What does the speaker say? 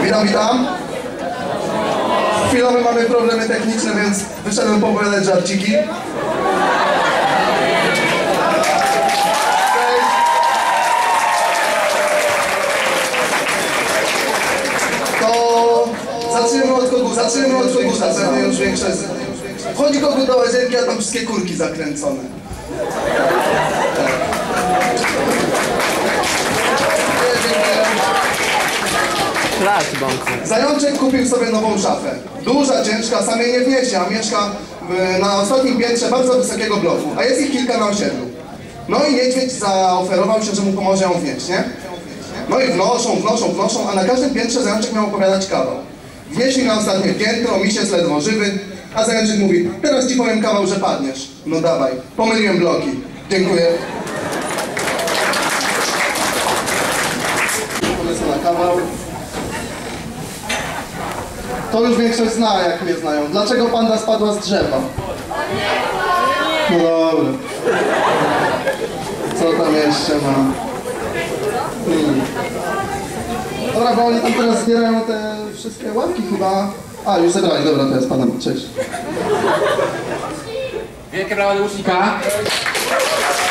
Witam, witam. Chwilowo mamy problemy techniczne, więc wyszedłem poopowiadać żarciki. To zaczniemy od koguta, pewnie już większość. Chodzi kogut do łazienki, a tam wszystkie kurki zakręcone. Zajączek kupił sobie nową szafę. Duża, ciężka, sam jej nie wniesie, a mieszka na ostatnim piętrze bardzo wysokiego bloku, a jest ich kilka na osiedlu. No i niedźwiedź zaoferował się, że mu pomoże ją wnieść, nie? No i wnoszą, a na każdym piętrze zajączek miał opowiadać kawał. Wnieśli na ostatnie piętro, misiec ledwo żywy, a zajączek mówi: teraz ci powiem kawał, że padniesz. No dawaj, pomyliłem bloki. Dziękuję. Pomysł na kawał. To już większość zna, jak mnie znają. Dlaczego panda spadła z drzewa? No dobra. Co tam jeszcze ma? Dobra, bo oni tam teraz zbierają te wszystkie łapki chyba. A, już zebrali, dobra, to ja spadam. Cześć. Wielkie brawa dla łucznika.